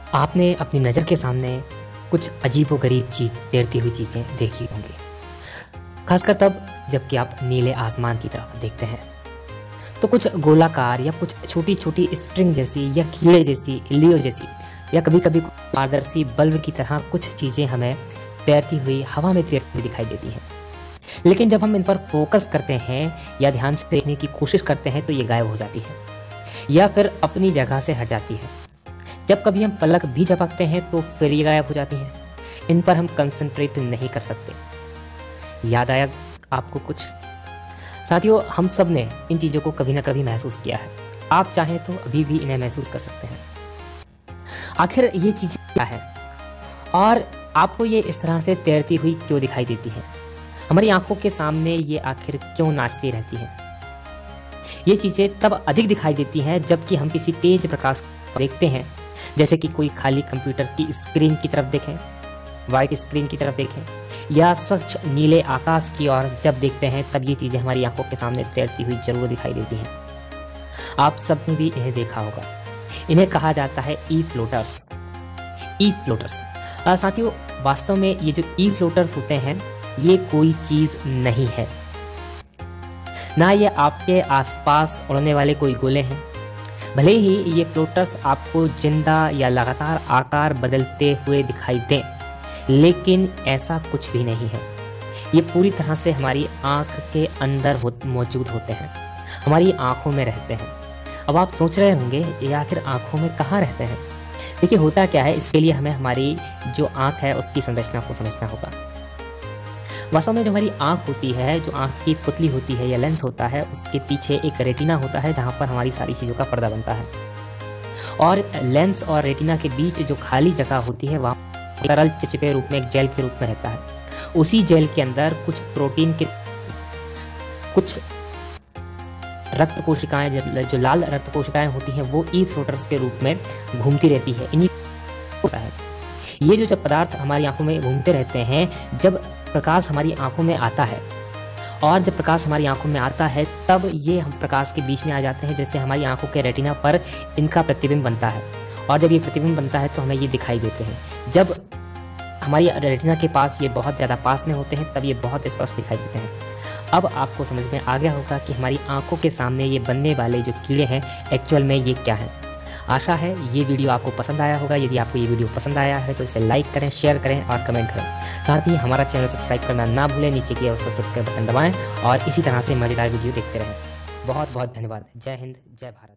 आपने अपनी नज़र के सामने कुछ अजीबोगरीब चीज़ तैरती हुई चीज़ें देखी होंगी, खासकर तब जबकि आप नीले आसमान की तरफ देखते हैं तो कुछ गोलाकार या कुछ छोटी छोटी स्ट्रिंग जैसी या कीड़े जैसी, इल्लियों जैसी या कभी कभी पारदर्शी बल्ब की तरह कुछ चीज़ें हमें तैरती हुई हवा में तैरती हुई दिखाई देती हैं। लेकिन जब हम इन पर फोकस करते हैं या ध्यान से देखने की कोशिश करते हैं तो ये गायब हो जाती है या फिर अपनी जगह से हट जाती है। जब कभी हम पलक भी झपकते हैं तो फिर ये गायब हो जाती है। इन पर हम कंसंट्रेट नहीं कर सकते। याद आया आपको कुछ? साथियों, हम सब ने इन चीज़ों को कभी ना कभी महसूस किया है। आप चाहें तो अभी भी इन्हें महसूस कर सकते हैं। आखिर ये चीज़ें क्या है और आपको ये इस तरह से तैरती हुई क्यों दिखाई देती है? हमारी आंखों के सामने ये आखिर क्यों नाचती रहती है? ये चीज़ें तब अधिक दिखाई देती हैं जबकि हम किसी तेज प्रकाश को देखते हैं, जैसे कि कोई खाली कंप्यूटर की स्क्रीन की तरफ देखें, वाइट स्क्रीन की तरफ देखें या स्वच्छ नीले आकाश की ओर जब देखते हैं तब ये चीज़ें हमारी आंखों के सामने तैरती हुई जरूर दिखाई देती हैं। आप सब ने भी इन्हें देखा होगा। इन्हें कहा जाता है ई फ्लोटर्स। ई फ्लोटर्स साथियों, वास्तव में ये जो ई फ्लोटर्स होते हैं ये कोई चीज़ नहीं है, ना ये आपके आसपास उड़ने वाले कोई गोले हैं। भले ही ये फ्लोटर्स आपको जिंदा या लगातार आकार बदलते हुए दिखाई दें, लेकिन ऐसा कुछ भी नहीं है। ये पूरी तरह से हमारी आँख के अंदर मौजूद होते हैं, हमारी आँखों में रहते हैं। अब आप सोच रहे होंगे ये आखिर आँखों में कहाँ रहते हैं? देखिए, होता क्या है, इसके लिए हमें हमारी जो आँख है उसकी संरचना को समझना होगा। वास्तव में जो हमारी आँख होती है, जो आँख की पुतली होती है या लेंस होता है, उसके पीछे एक रेटिना होता है जहाँ पर हमारी सारी चीज़ों का पर्दा बनता है। और लेंस और रेटिना के बीच जो खाली जगह होती है वहाँ तरल चिपचिपे रूप में एक जेल के रूप में रहता है। उसी जेल के अंदर कुछ प्रोटीन के कुछ रक्त कोशिकाएं, जो लाल रक्त कोशिकाएं होती हैं, वो ई फ्लोटर्स के रूप में घूमती रहती है। इन्हीं होता है ये जो जब पदार्थ हमारी आंखों में घूमते रहते हैं, जब प्रकाश हमारी आंखों में आता है और जब प्रकाश हमारी आंखों में आता है तब ये हम प्रकाश के बीच में आ जाते हैं, जैसे हमारी आंखों के रेटिना पर इनका प्रतिबिंब बनता है। और जब ये प्रतिबिंब बनता है तो हमें ये दिखाई देते हैं। जब हमारी रेटिना के पास ये बहुत ज़्यादा पास में होते हैं तब ये बहुत स्पष्ट दिखाई देते हैं। अब आपको समझ में आ गया होगा कि हमारी आंखों के सामने ये बनने वाले जो कीड़े हैं एक्चुअल में ये क्या हैं। आशा है ये वीडियो आपको पसंद आया होगा। यदि आपको ये वीडियो पसंद आया है तो इसे लाइक करें, शेयर करें और कमेंट करें। साथ ही हमारा चैनल सब्सक्राइब करना ना भूलें। नीचे की ओर सब्सक्राइब का बटन दबाएं और इसी तरह से मज़ेदार वीडियो देखते रहें। बहुत बहुत धन्यवाद। जय हिंद, जय भारत।